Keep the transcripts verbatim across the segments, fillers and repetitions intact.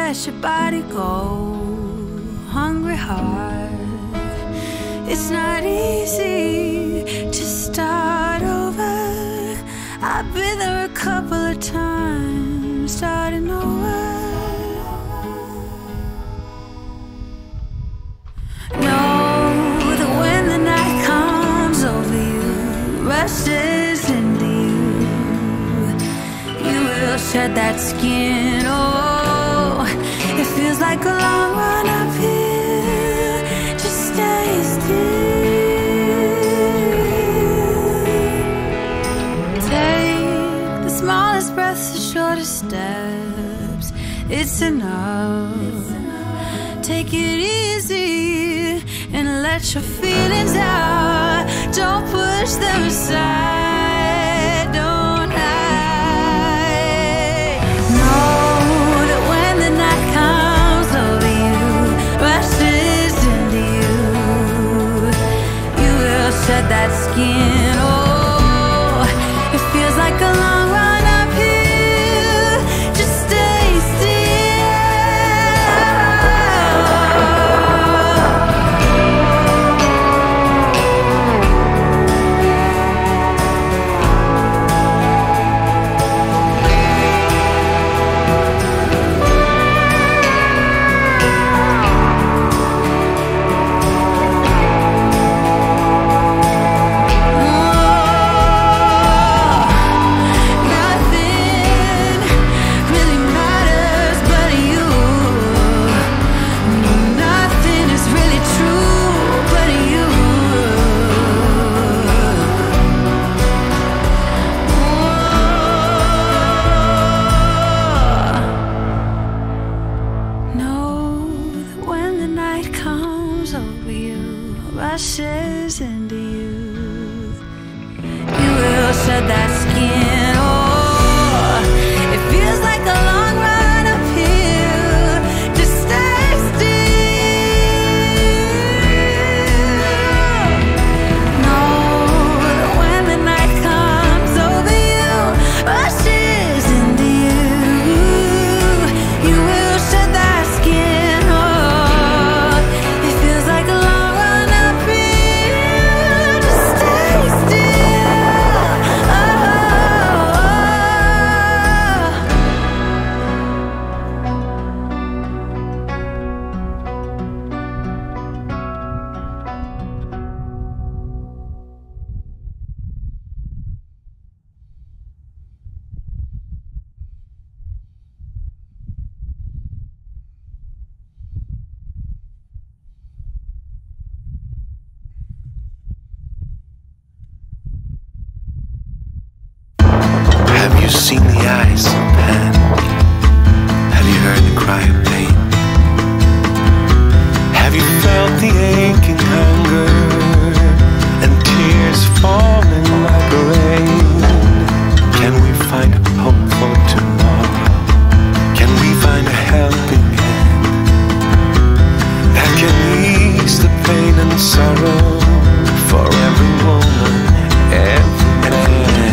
let your body go. Hungry heart, it's not easy to start over. I've been there a couple of times, starting over. Know that when the night comes over you, rushes into you, you will shed that skin. Oh, it feels like a long run up here. Just stay still. Take the smallest breaths, the shortest steps. It's enough. Take it easy and let your feelings out. Don't push them aside. Don't hide. Know that when the night comes over you, rushes into you, you will shed that skin. Oh, it feels like a long run up here. Just stay still. Rushes into you, you will shed that skin. Oh, it feels like a long run up here. Just stay still. Know that when the night comes over you, rushes into you, you will shed that skin. Oh, it feels like a long Have you seen the eyes of panic? Have you heard the cry of pain? Have you felt the aching hunger and tears falling like rain? Can we find hope for tomorrow? Can we find a helping hand that can ease the pain and sorrow for every woman, every man?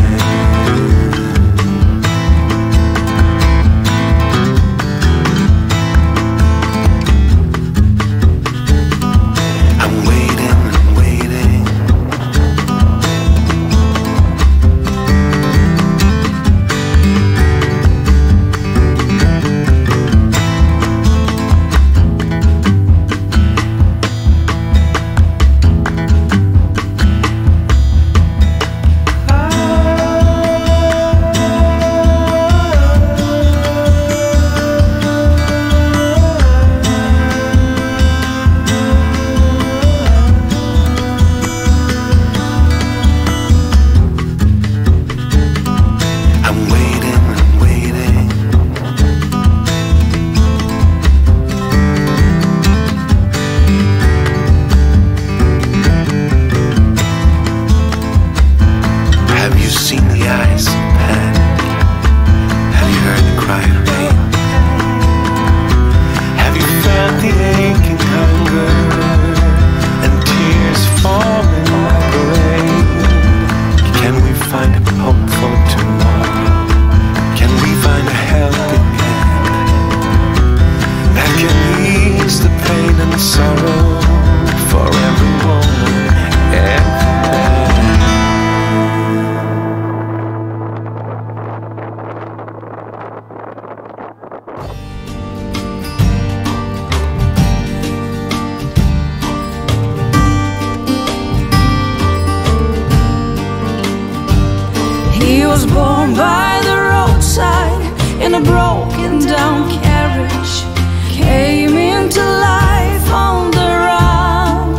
was born by the roadside in a broken down carriage, came into life on the run,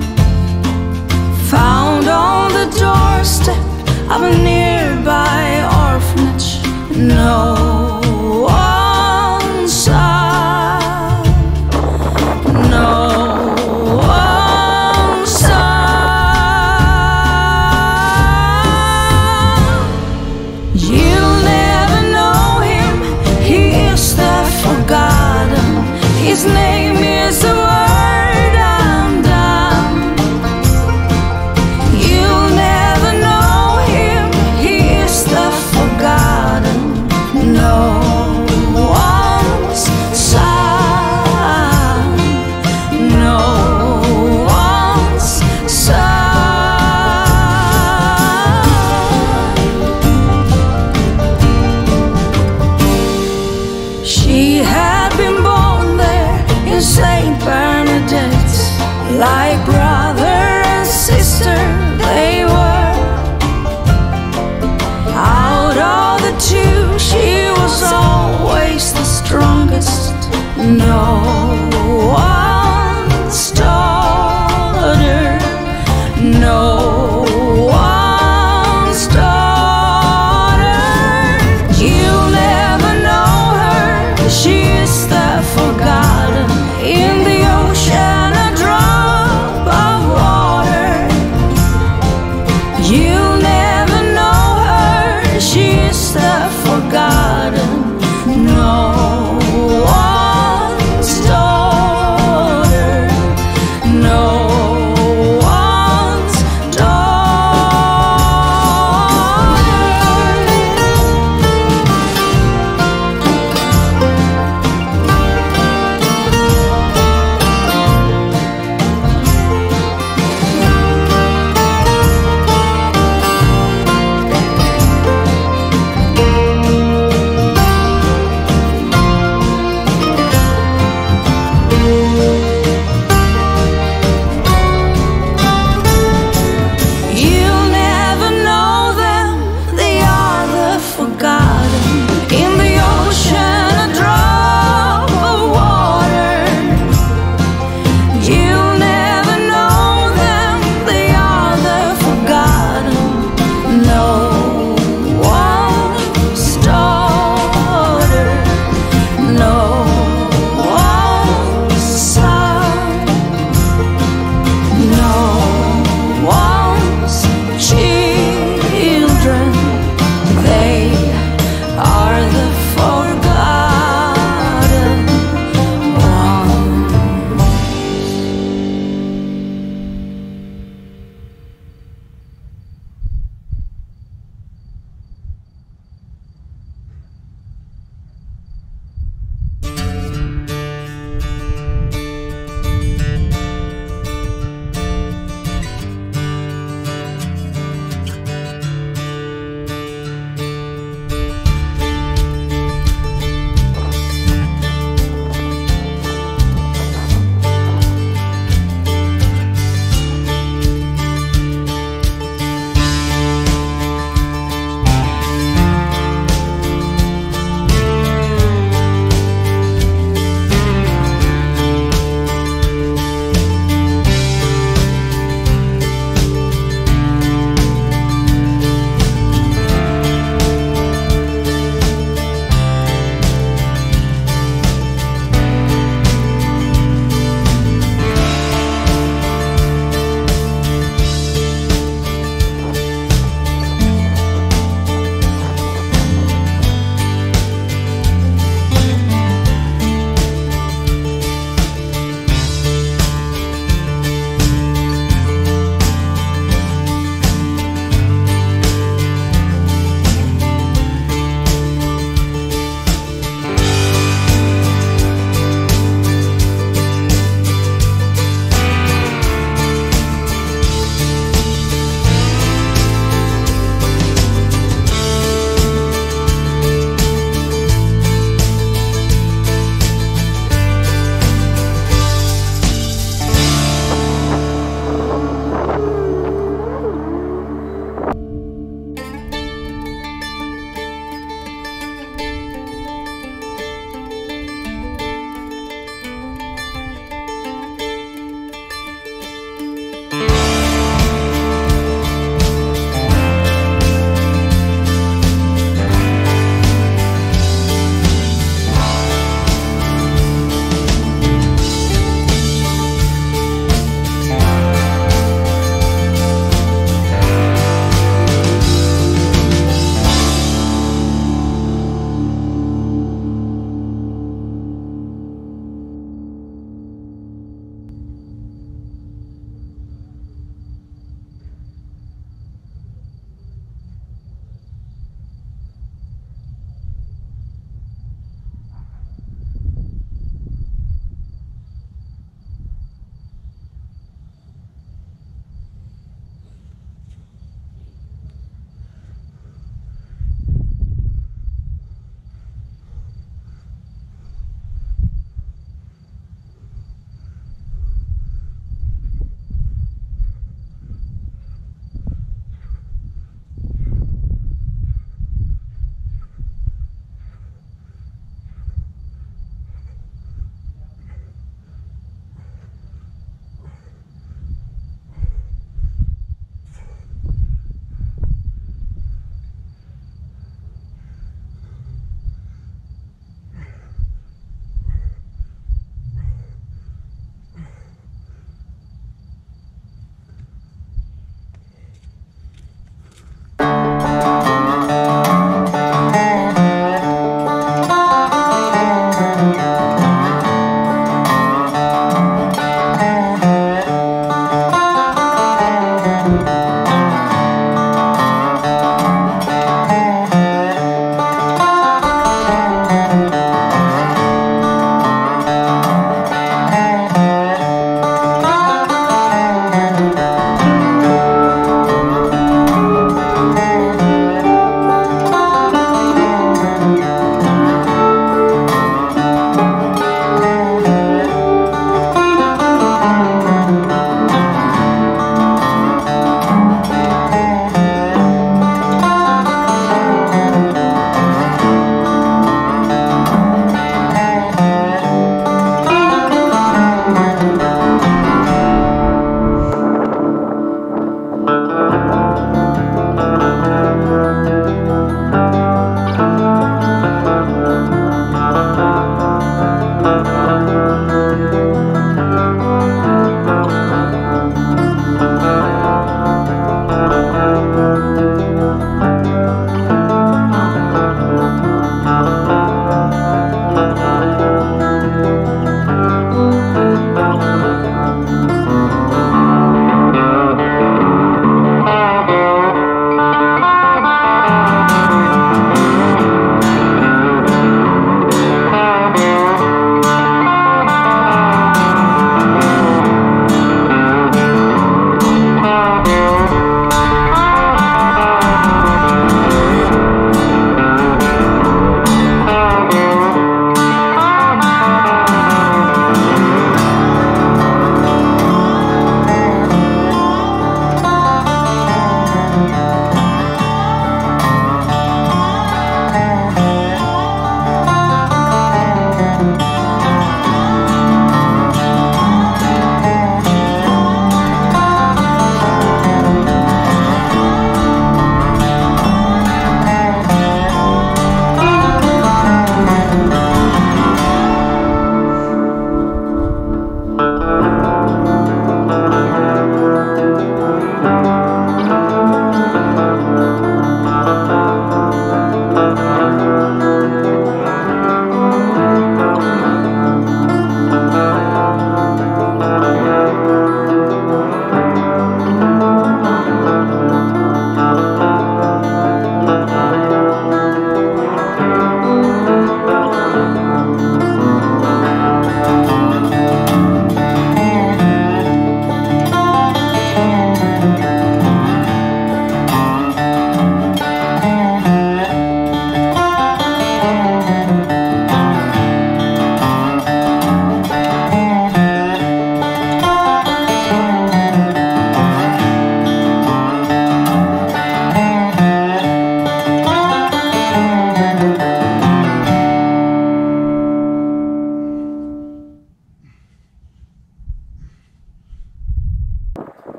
found on the doorstep of a nearby orphanage. No one saw, no one saw. You'll never know him, he is the forgotten. His name